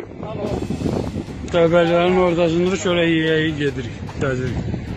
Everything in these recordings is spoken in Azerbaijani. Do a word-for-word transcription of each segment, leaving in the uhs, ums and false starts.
verib təbələrin ortasında şöyle yiyeyi gedirik. Gəzirik.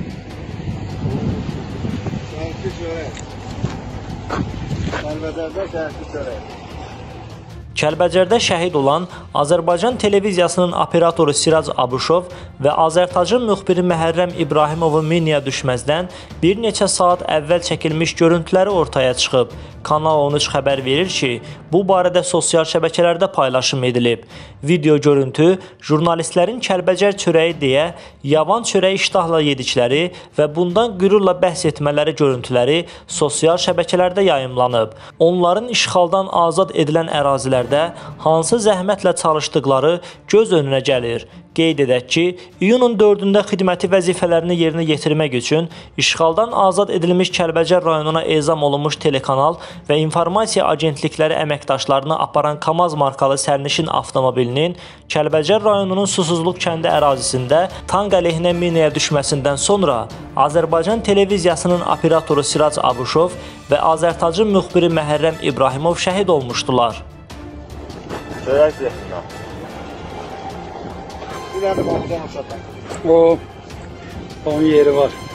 Şəhərli çörək. Kəlbəcərdə şəhərli çörək. Kəlbəcərdə şəhid olan Azərbaycan televiziyasının operatoru Sirac Abuşov və Azərtacın müxbiri Məhərrəm İbrahimovun minaya düşməzdən bir neçə saat əvvəl çəkilmiş görüntüləri ortaya çıxıb. Kanal on üç xəbər verir ki, bu barədə sosial şəbəkələrdə paylaşım edilib. Video görüntü jurnalistlərin Kəlbəcər çörəyi deyə yavan çörəyi iştahla yedikləri və bundan qürurla bəhs etmələri görüntüləri sosial şəbəkələrdə yayımlanıb. Onların işğaldan azad edilən ərazilərdə hansı zəhmətlə çalışdıqları göz önünə gəlir. Qeyd edək ki, iyunun dördündə xidməti vəzifələrini yerinə yetirmək üçün işğaldan azad edilmiş Kəlbəcər rayonuna ezam olunmuş telekanal və informasiya agentlikləri əməkdaşlarını aparan KAMAZ markalı sərnişin avtomobilinin Kəlbəcər rayonunun Susuzluq kəndi ərazisində tank əleyhinə minaya düşməsindən sonra Azərbaycan televiziyasının operatoru Sirac Abuşov və Azərtacın müxbiri Məhərrəm İbrahimov şəhid olmuşdular. Çörək zəhmə. Bir dənə baxacağım uşaqlar. O, onun yeri var.